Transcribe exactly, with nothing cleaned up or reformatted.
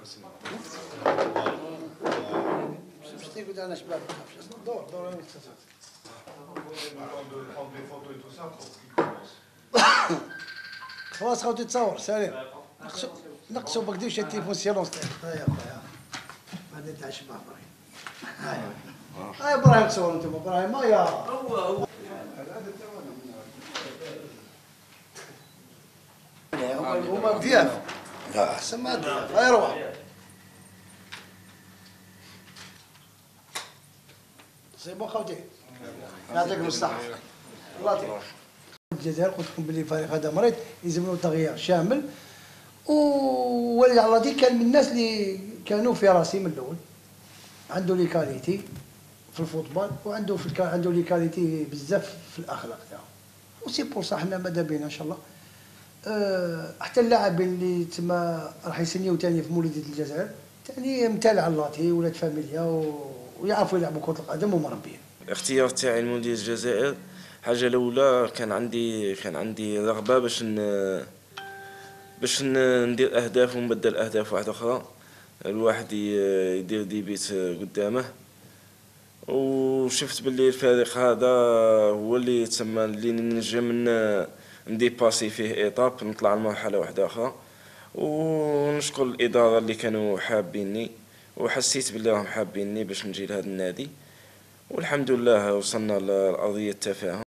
Je t'écoute un شباب. دور دور وين تصل. خلاص خوتي تصور سالم. نقصوا نقصوا ما كديرش التليفون سيلونس تاعك. هيا خويا. بعدين تاع شباب هيا. هيا ابراهيم تصور انتم ابراهيم هيا. هو هو. هما ضياف. لا احسن ما ضياف. هيا روح. سي بون خوتي يعطيكم الصحة الله يعطيك. الجزائر قلت لكم بلي الفريق هذا مريض يلزم له تغيير شامل، وولي علاضي كان من الناس اللي كانوا في راسي من الاول، عنده لي كاليتي في الفوتبال وعنده في الكا... عنده لي كاليتي بزاف في الاخلاق تاعو، وسي بور صح حنا ماذا بينا ان شاء الله. أه حتى اللاعبين اللي تما راح يسنيو ثاني في مولودية الجزائر ثاني متالع اللاتي ولاد فاميليا و... ويعرفوا يلعبوا كرة القدم ومربيين. الاختيار تاعي لمولودية الجزائر حاجة الأولى كان عندي كان عندي رغبة باش ن باش ندير أهداف ونبدل أهداف واحدة أخرى، الواحد يدير ديبيت قدامه، وشفت باللي الفريق هذا هو اللي تسمى اللي نجم نديباسي فيه إيطاب نطلع لمرحلة واحدة أخرى، ونشكر الإدارة اللي كانوا حابيني وحسيت باللي راهم حابيني باش نجي لهذا النادي، والحمد لله وصلنا لأرضية التفاهم.